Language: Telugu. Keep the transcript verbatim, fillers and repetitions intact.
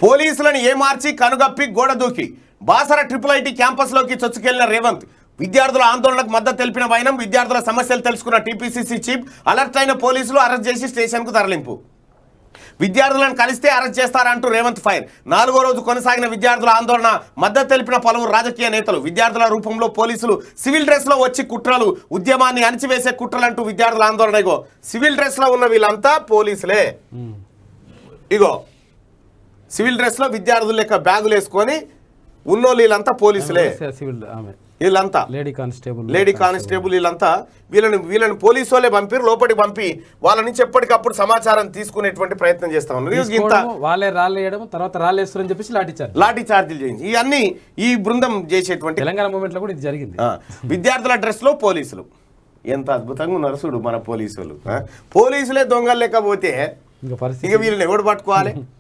పోలీసులను ఏమార్చి కనుగప్పి గోడ దూకి బాసర ట్రిపుల్ ఐటీ క్యాంపస్లోకి చొచ్చుకెళ్లిన రేవంత్. విద్యార్థుల ఆందోళనకు మద్దతు తెలిపిన వైనం. విద్యార్థుల సమస్యలు తెలుసుకున్న టీపీసీసీ చీఫ్. అలర్ట్ అయిన పోలీసులు అరెస్ట్ చేసి స్టేషన్కు తరలింపు. విద్యార్థులను కలిస్తే అరెస్ట్ చేస్తారంటూ రేవంత్ ఫైర్. నాలుగో రోజు కొనసాగిన విద్యార్థుల ఆందోళన మద్దతు తెలిపిన పలువురు రాజకీయ నేతలు. విద్యార్థుల రూపంలో పోలీసులు సివిల్ డ్రెస్ లో వచ్చి కుట్రలు, ఉద్యమాన్ని అణిచివేసే కుట్రలంటూ విద్యార్థుల ఆందోళన. ఇగో సివిల్ డ్రెస్ లో ఉన్న వీళ్ళంతా పోలీసులే. ఇగో సివిల్ డ్రెస్ లో విద్యార్థులు లెక్క బ్యాగులు వేసుకొని ఉన్నోళ్ళు వీళ్ళంతా పోలీసులే. వీళ్ళంతా లేడీ కానిస్టేబుల్ లేడీ కానిస్టేబుల్ వీళ్ళంతా వీళ్ళని వీళ్ళని పోలీసు వాళ్ళే పంపిరు. లోపలికి పంపి వాళ్ళ నుంచి ఎప్పటికప్పుడు సమాచారం తీసుకునేటువంటి ప్రయత్నం చేస్తా ఉన్నారు. వాళ్ళే రాళ్ళు వేయడం, తర్వాత రాళ్ళు వేస్తారని చెప్పేసి లాఠీ చార్జ్ లాఠీ చార్జీలు చేయించి ఇవన్నీ ఈ బృందం చేసేటువంటి తెలంగాణ మూమెంట్ లో కూడా ఇది జరిగింది. విద్యార్థుల డ్రెస్ లో పోలీసులు ఎంత అద్భుతంగా ఉన్నారు చూడు మన పోలీసులు. పోలీసులే దొంగలు లేకపోతే ఇక వీళ్ళని ఎవడు పట్టుకోవాలి?